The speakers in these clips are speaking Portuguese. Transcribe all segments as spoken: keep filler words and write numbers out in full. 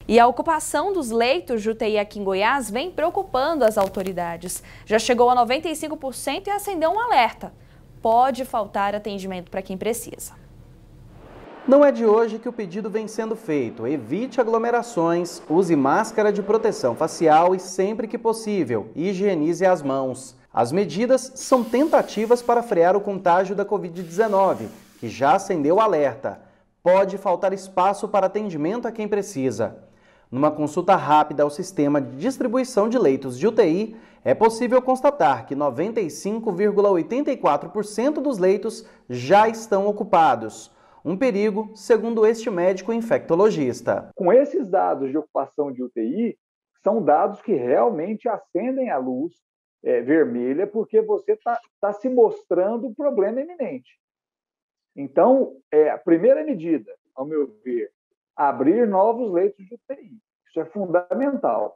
E a ocupação dos leitos de U T I aqui em Goiás vem preocupando as autoridades. Já chegou a noventa e cinco por cento e acendeu um alerta. Pode faltar atendimento para quem precisa. Não é de hoje que o pedido vem sendo feito. Evite aglomerações, use máscara de proteção facial e, sempre que possível, higienize as mãos. As medidas são tentativas para frear o contágio da Covid dezenove, que já acendeu o alerta. Pode faltar espaço para atendimento a quem precisa. Numa consulta rápida ao sistema de distribuição de leitos de U T I, é possível constatar que noventa e cinco vírgula oitenta e quatro por cento dos leitos já estão ocupados. Um perigo, segundo este médico infectologista. Com esses dados de ocupação de U T I, são dados que realmente acendem a luz é, vermelha, porque você está tá se mostrando um problema iminente. Então, é, a primeira medida, ao meu ver, abrir novos leitos de U T I. Isso é fundamental.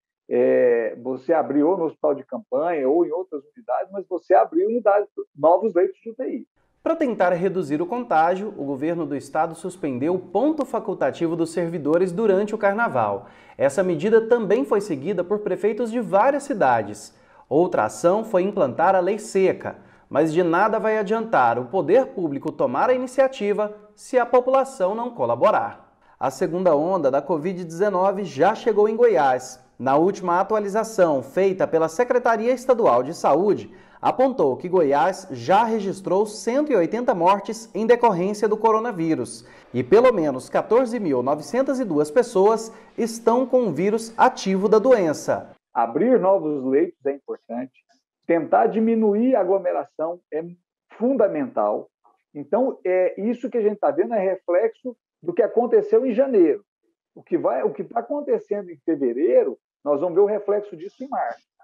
É, você abriu no hospital de campanha ou em outras unidades, mas você abriu unidades, novos leitos de U T I. Para tentar reduzir o contágio, o governo do estado suspendeu o ponto facultativo dos servidores durante o carnaval. Essa medida também foi seguida por prefeitos de várias cidades. Outra ação foi implantar a lei seca, mas de nada vai adiantar o poder público tomar a iniciativa se a população não colaborar. A segunda onda da Covid dezenove já chegou em Goiás. Na última atualização feita pela Secretaria Estadual de Saúde, apontou que Goiás já registrou cento e oitenta mortes em decorrência do coronavírus e pelo menos quatorze mil novecentas e duas pessoas estão com o vírus ativo da doença. Abrir novos leitos é importante, tentar diminuir a aglomeração é fundamental. Então, é isso que a gente está vendo é reflexo do que aconteceu em janeiro. O que vai, o que está acontecendo em fevereiro, nós vamos ver o reflexo disso em março.